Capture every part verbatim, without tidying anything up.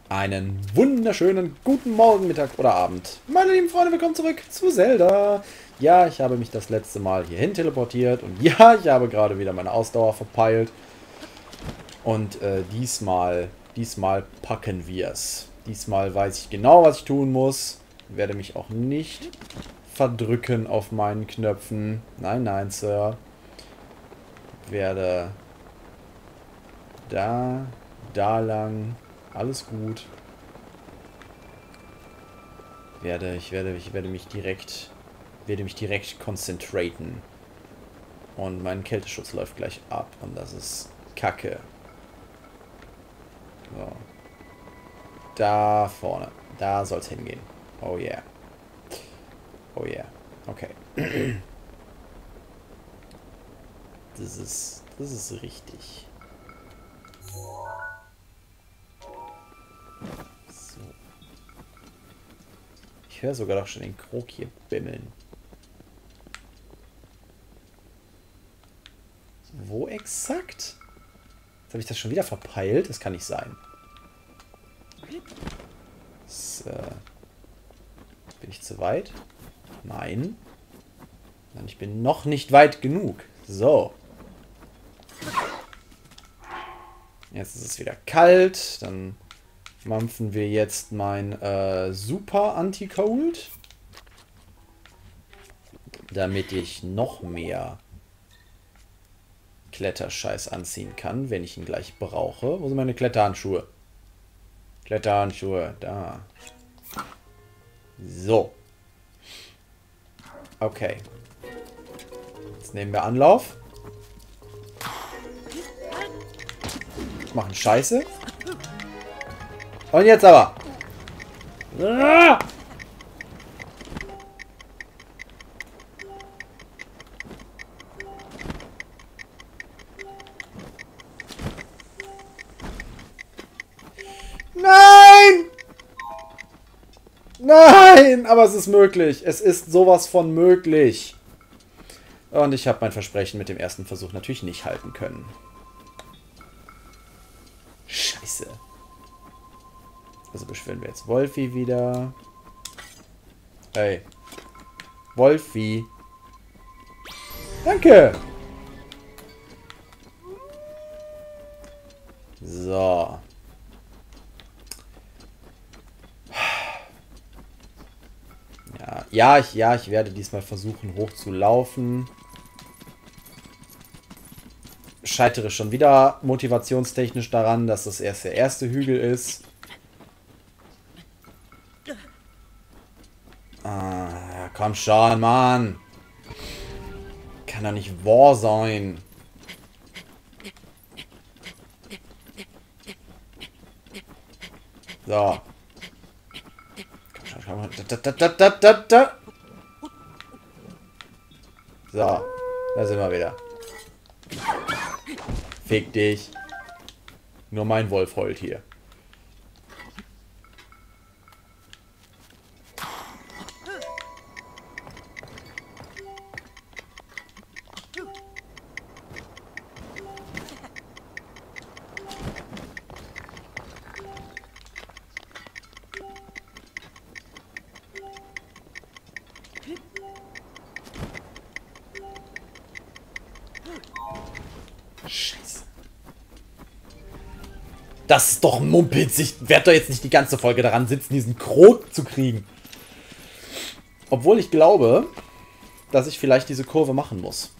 Einen wunderschönen guten Morgen, Mittag oder Abend. Meine lieben Freunde, willkommen zurück zu Zelda. Ja, ich habe mich das letzte Mal hierhin teleportiert. Und ja, ich habe gerade wieder meine Ausdauer verpeilt. Und äh, diesmal, diesmal packen wir es. Diesmal weiß ich genau, was ich tun muss. Ich werde mich auch nicht verdrücken auf meinen Knöpfen. Nein, nein, Sir. Ich werde da, da lang. Alles gut. Werde, ich werde, ich werde mich direkt, werde mich direkt konzentrieren. Und mein Kälteschutz läuft gleich ab. Und das ist Kacke. So. Da vorne. Da soll es hingehen. Oh yeah. Oh yeah. Okay. Das ist, das ist richtig. So. Ich höre sogar doch schon den Krog hier bimmeln. Wo exakt? Jetzt habe ich das schon wieder verpeilt. Das kann nicht sein. Das, äh, bin ich zu weit? Nein. Nein, ich bin noch nicht weit genug. So. Jetzt ist es wieder kalt. Dann mampfen wir jetzt mein äh, Super Anti-Cold. Damit ich noch mehr Kletterscheiß anziehen kann, wenn ich ihn gleich brauche. Wo sind meine Kletterhandschuhe? Kletterhandschuhe, da. So. Okay. Jetzt nehmen wir Anlauf. Machen Scheiße. Und jetzt aber. Ah! Nein! Nein! Aber es ist möglich. Es ist sowas von möglich. Und ich habe mein Versprechen mit dem ersten Versuch natürlich nicht halten können. Scheiße. Also beschwören wir jetzt Wolfi wieder. Hey. Wolfi. Danke. So. Ja, ja, ich, ja, ich werde diesmal versuchen, hoch zu laufen. Scheitere schon wieder motivationstechnisch daran, dass das erst der erste Hügel ist. Ah, komm schon, Mann. Kann doch nicht wahr sein. So. Komm schon, komm schon. Da, da, da, da, da, da. So. Da sind wir wieder. Fick dich. Nur mein Wolf heult hier. Scheiße. Das ist doch Mumpitz. Ich werde doch jetzt nicht die ganze Folge daran sitzen, diesen Krog zu kriegen. Obwohl ich glaube, dass ich vielleicht diese Kurve machen muss.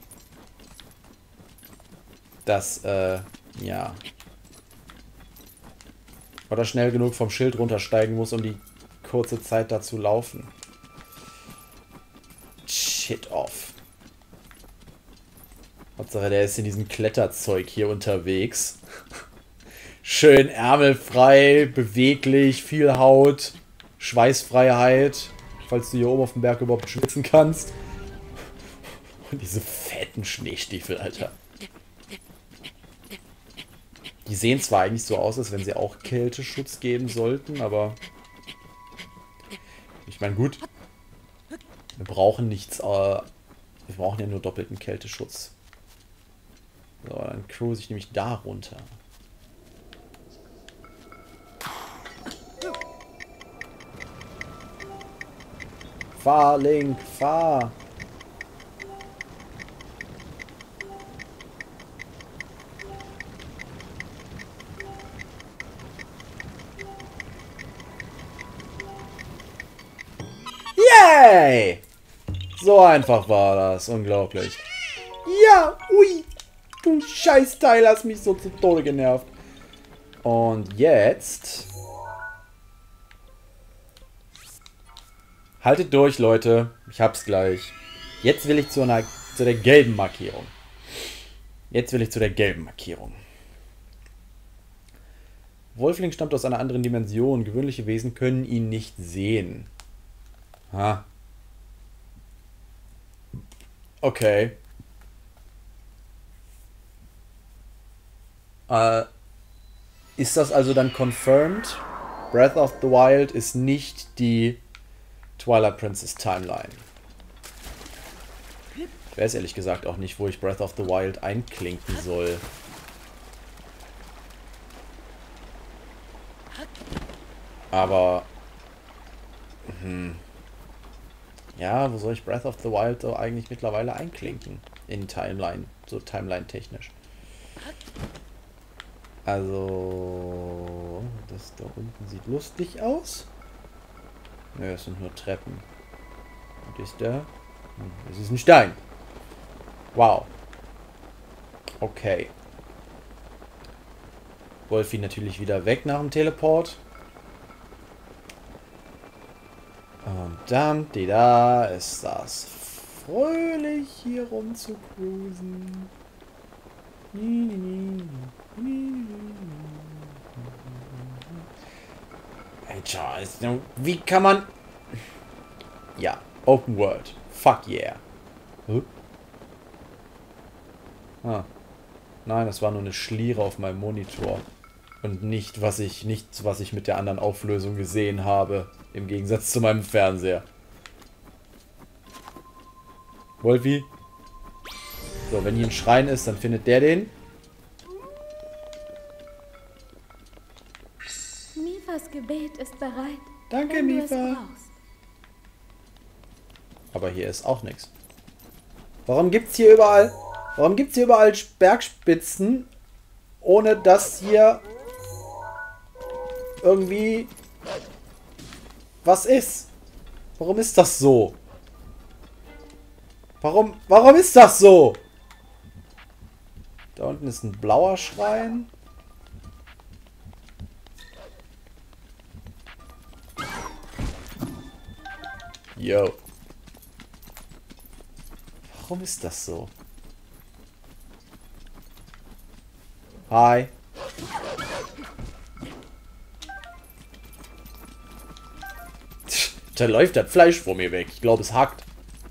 Das, äh, ja. Oder schnell genug vom Schild runtersteigen muss, um die kurze Zeit da zu laufen. Shit off. Hauptsache, der ist in diesem Kletterzeug hier unterwegs. Schön ärmelfrei, beweglich, viel Haut, Schweißfreiheit, falls du hier oben auf dem Berg überhaupt schwitzen kannst. Und diese fetten Schneestiefel, Alter. Die sehen zwar eigentlich so aus, als wenn sie auch Kälteschutz geben sollten, aber ich meine, gut, wir brauchen nichts, äh, wir brauchen ja nur doppelten Kälteschutz. So, dann cruise ich nämlich da runter. Fahr, Link, fahr. Yay! So einfach war das. Unglaublich. Ja, ui. Du Scheißteil hast mich so zu Tode genervt. Und jetzt... Haltet durch, Leute. Ich hab's gleich. Jetzt will ich zu einer, zu der gelben Markierung. Jetzt will ich zu der gelben Markierung. Wolfling stammt aus einer anderen Dimension. Gewöhnliche Wesen können ihn nicht sehen. Ha. Okay. Äh, ist das also dann confirmed? Breath of the Wild ist nicht die Twilight Princess Timeline. Ich weiß ehrlich gesagt auch nicht, wo ich Breath of the Wild einklinken soll. Aber... Hm. Ja, wo soll ich Breath of the Wild so eigentlich mittlerweile einklinken? In Timeline, so Timeline-technisch. Also... Das da unten sieht lustig aus. Nö, es sind nur Treppen. Und ist der? Hm, es ist ein Stein. Wow. Okay. Wolfi natürlich wieder weg nach dem Teleport. Und dann, die da, ist das fröhlich hier rum zu cruisen. Hey, Charles, wie kann man... Ja, Open World. Fuck yeah. Huh? Ah. Nein, das war nur eine Schliere auf meinem Monitor. Und nicht, was ich, nichts, was ich mit der anderen Auflösung gesehen habe. Im Gegensatz zu meinem Fernseher. Wolfi? So, wenn hier ein Schrein ist, dann findet der den. Mifas Gebet ist bereit. Danke, Mifa. Aber hier ist auch nichts. Warum gibt's hier überall... Warum gibt's hier überall Bergspitzen, ohne dass hier irgendwie was ist? Warum ist das so? Warum, warum ist das so? Da unten ist ein blauer Schrein. Yo. Warum ist das so? Hi. Da läuft das Fleisch vor mir weg. Ich glaube, es hackt.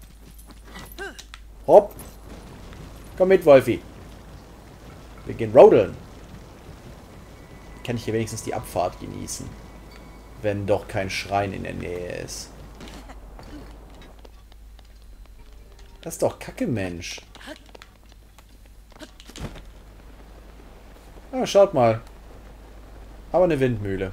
Hopp. Komm mit, Wolfi. Wir gehen rodeln. Kann ich hier wenigstens die Abfahrt genießen. Wenn doch kein Schrein in der Nähe ist. Das ist doch Kacke, Mensch. Ah, schaut mal. Aber eine Windmühle.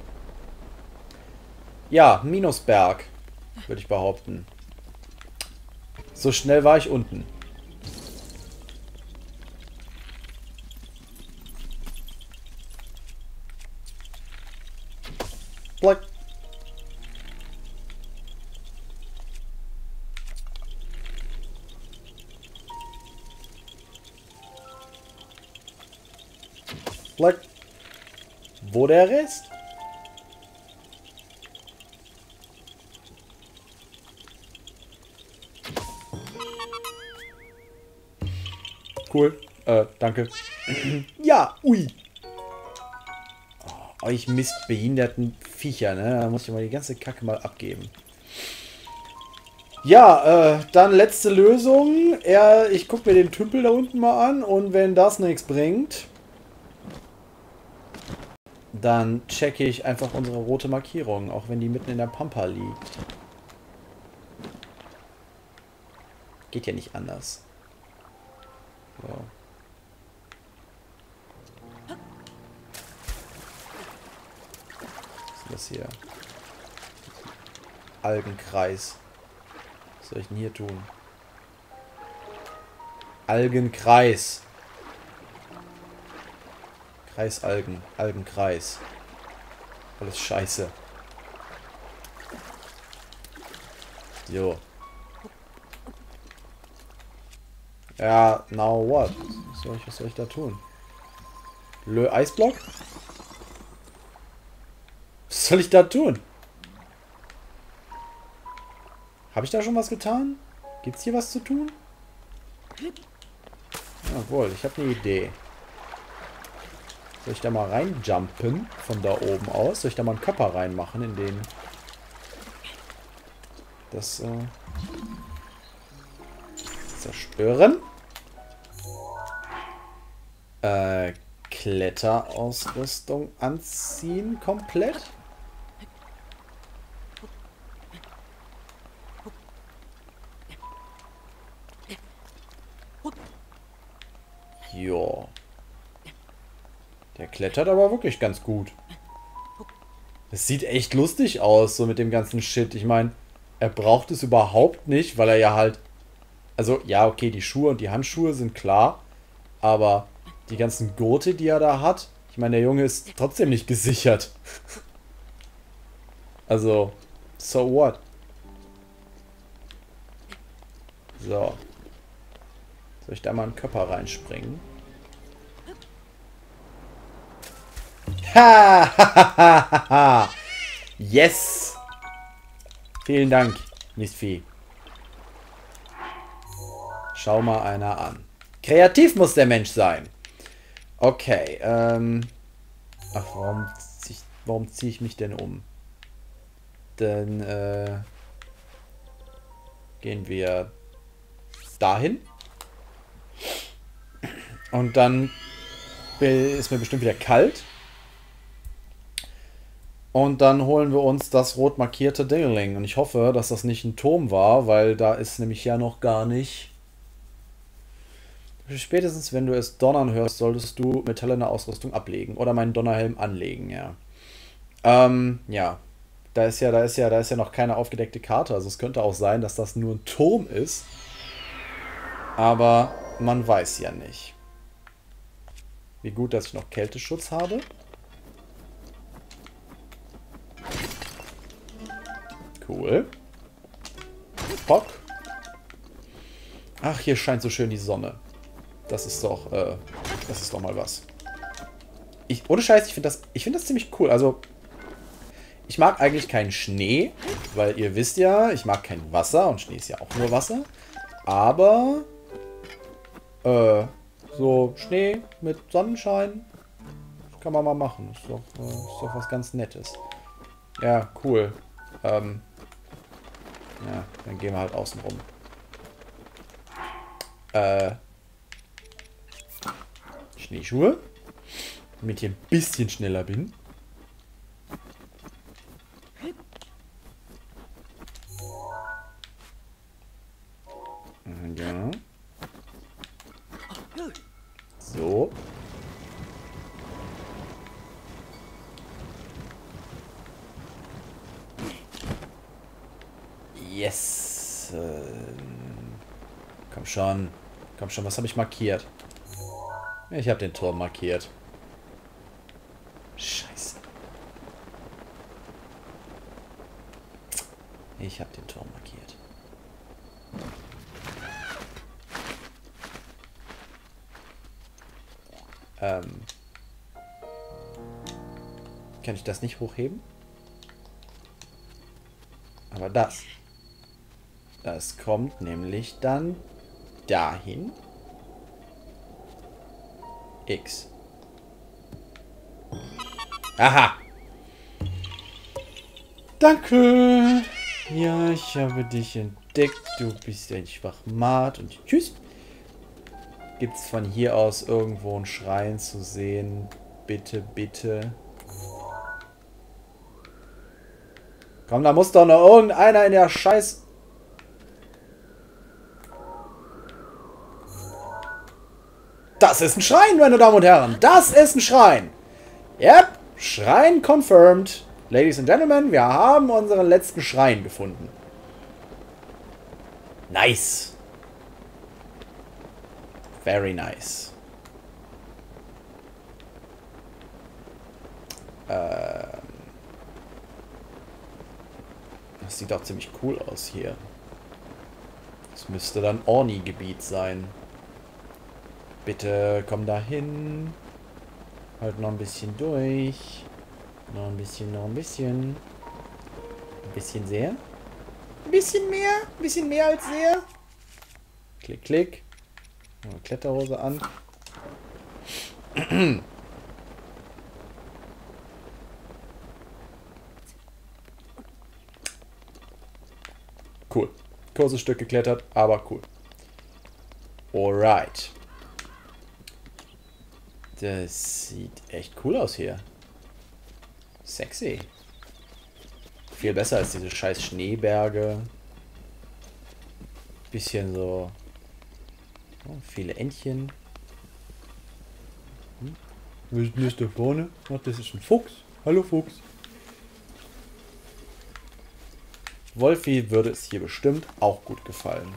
Ja, Minusberg, würde ich behaupten. So schnell war ich unten. Black. Black. Wo der Rest? Cool. Äh, danke. Ja, ui. Oh, euch missbehinderten Viecher, ne? Da muss ich mal die ganze Kacke mal abgeben. Ja, äh, dann letzte Lösung. Er, ich gucke mir den Tümpel da unten mal an und wenn das nichts bringt, dann checke ich einfach unsere rote Markierung, auch wenn die mitten in der Pampa liegt. Geht ja nicht anders. So. Was ist das hier? Algenkreis. Was soll ich denn hier tun? Algenkreis. Kreisalgen. Algenkreis. Alles scheiße. Jo. Ja, now what? Was soll ich, was soll ich da tun? Lö Eisblock? Was soll ich da tun? Habe ich da schon was getan? Gibt's hier was zu tun? Jawohl, ich habe eine Idee. Soll ich da mal reinjumpen von da oben aus? Soll ich da mal einen Körper reinmachen in den... Das, äh... zerstören? Äh, Kletterausrüstung anziehen komplett? Jo. Der klettert aber wirklich ganz gut. Es sieht echt lustig aus, so mit dem ganzen Shit. Ich meine, er braucht es überhaupt nicht, weil er ja halt... Also, ja, okay, die Schuhe und die Handschuhe sind klar. Aber die ganzen Gurte, die er da hat... Ich meine, der Junge ist trotzdem nicht gesichert. Also, so what? So. Soll ich da mal einen Körper reinspringen? Ha! Ha! Ha! Ha! Yes! Vielen Dank, Miss Vieh. Schau mal einer an. Kreativ muss der Mensch sein. Okay, ähm... Ach, warum zieh ich, warum ziehe ich mich denn um? Dann, äh... gehen wir dahin. Und dann ist mir bestimmt wieder kalt. Und dann holen wir uns das rot markierte Dingeling. Und ich hoffe, dass das nicht ein Turm war, weil da ist nämlich ja noch gar nicht... Spätestens, wenn du es donnern hörst, solltest du metallene Ausrüstung ablegen. Oder meinen Donnerhelm anlegen, ja. Ähm, ja. Da ist ja, da ist ja, da ist ja noch keine aufgedeckte Karte. Also es könnte auch sein, dass das nur ein Turm ist. Aber man weiß ja nicht. Wie gut, dass ich noch Kälteschutz habe. Cool. Pock. Ach, hier scheint so schön die Sonne. Das ist doch, äh, das ist doch mal was. Ich, ohne Scheiß, ich finde das, ich finde das ziemlich cool. Also, ich mag eigentlich keinen Schnee, weil ihr wisst ja, ich mag kein Wasser und Schnee ist ja auch nur Wasser. Aber, äh, so Schnee mit Sonnenschein kann man mal machen. Ist doch, äh, ist doch was ganz Nettes. Ja, cool. Ähm, ja, dann gehen wir halt außen rum. Äh, Schneeschuhe. Damit ich ein bisschen schneller bin. Ja. So. Yes. Ähm, komm schon. Komm schon, was habe ich markiert? Ich habe den Turm markiert. Scheiße. Ich habe den Turm markiert. Ähm. Kann ich das nicht hochheben? Aber das. Das kommt nämlich dann dahin. X. Aha. Danke. Ja, ich habe dich entdeckt. Du bist ein Schwachmat. Und tschüss. Gibt es von hier aus irgendwo einen Schrein zu sehen? Bitte, bitte. Komm, da muss doch noch irgendeiner in der Scheiß... Das ist ein Schrein, meine Damen und Herren. Das ist ein Schrein. Yep, Schrein confirmed. Ladies and Gentlemen, wir haben unseren letzten Schrein gefunden. Nice. Very nice. Ähm. Das sieht auch ziemlich cool aus hier. Das müsste dann Orni-Gebiet sein. Bitte komm da hin. Halt noch ein bisschen durch. Noch ein bisschen, noch ein bisschen. Ein bisschen sehr. Ein bisschen mehr. Ein bisschen mehr als sehr. Klick, klick. Kletterhose an. Cool. Kurzes Stück geklettert, aber cool. Alright. Das sieht echt cool aus hier. Sexy. Viel besser als diese scheiß Schneeberge. Bisschen so... Oh, viele Entchen. Hm? Was ist denn das da vorne? Ach, das ist ein Fuchs. Hallo Fuchs. Wolfi würde es hier bestimmt auch gut gefallen.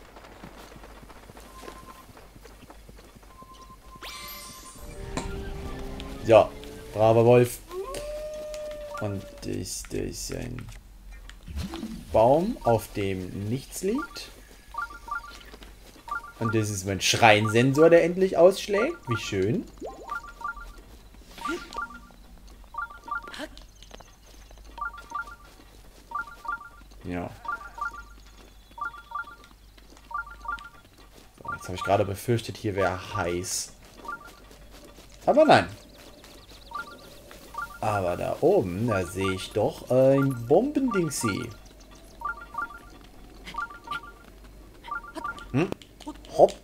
Ja, braver Wolf. Und das, das ist ein Baum, auf dem nichts liegt. Und das ist mein Schreinsensor, der endlich ausschlägt. Wie schön. Ja. So, jetzt habe ich gerade befürchtet, hier wäre heiß. Aber nein. Aber da oben, da sehe ich doch ein Bombendingsi. Hm? Hopp.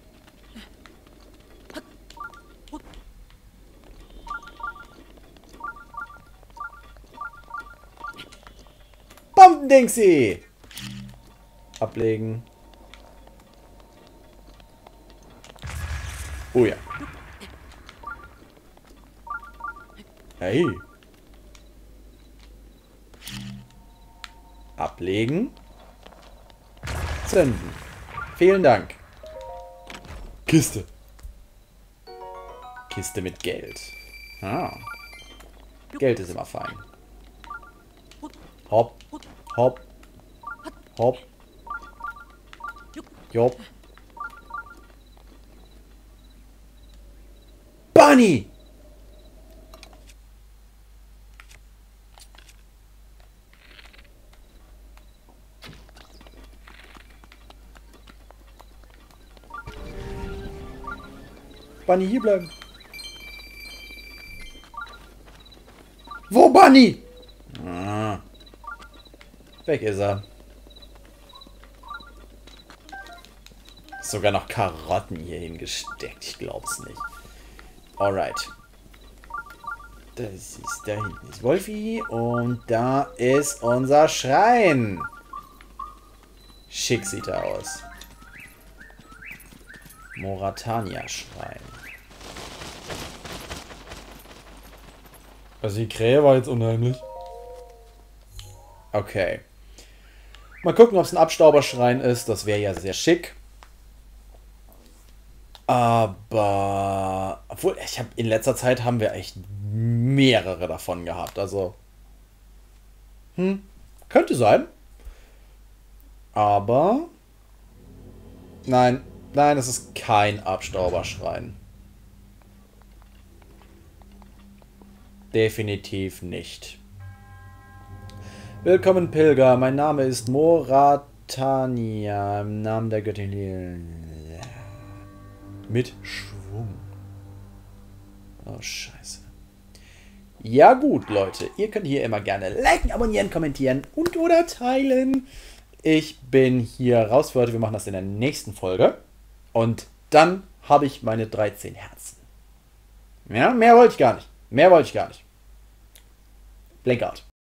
Bombendingsi! Ablegen. Oh ja. Hey. Ablegen. Zünden. Vielen Dank. Kiste. Kiste mit Geld. Ah. Geld ist immer fein. Hopp. Hopp. Hopp. Jopp. Bunny! Bunny, hier bleiben. Wo, Bunny? Ah. Weg ist er. Sogar noch Karotten hier hingesteckt. Ich glaub's nicht. Alright. Das ist, da hinten ist Wolfi. Und da ist unser Schrein. Schick sieht er aus. Moratania-Schrein. Also die Krähe war jetzt unheimlich. Okay. Mal gucken, ob es ein Abstauberschrein ist. Das wäre ja sehr schick. Aber... Obwohl, ich habe in letzter Zeit haben wir echt mehrere davon gehabt. Also... Hm. Könnte sein. Aber... Nein. Nein, es ist kein Abstauberschrein. Definitiv nicht. Willkommen, Pilger. Mein Name ist Moratania. Im Namen der Göttin. Mit Schwung. Oh, scheiße. Ja gut, Leute. Ihr könnt hier immer gerne liken, abonnieren, kommentieren und oder teilen. Ich bin hier raus für heute. Wir machen das in der nächsten Folge. Und dann habe ich meine dreizehn Herzen. Ja, mehr wollte ich gar nicht. Mehr wollte ich gar nicht. Blackout.